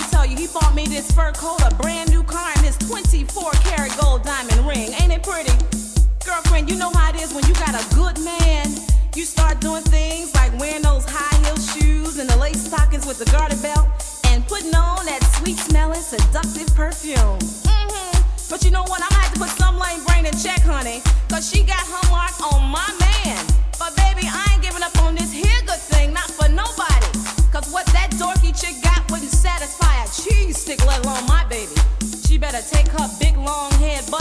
tell you, he bought me this fur coat, a brand new car, and this 24-karat gold diamond ring. Ain't it pretty? Girlfriend, you know how it is when you got a good man. You start doing things like wearing those high-heel shoes and the lace stockings with the garter belt and putting on that sweet-smelling, seductive perfume. But you know what? I'm gonna have to put some lame brain in check, honey, cause she got her mark on my man. But baby, I ain't giving up on this here good thing, not for nobody. Cause what that dorky chick got wouldn't satisfy a cheese stick, let alone my baby. She better take her big long head butt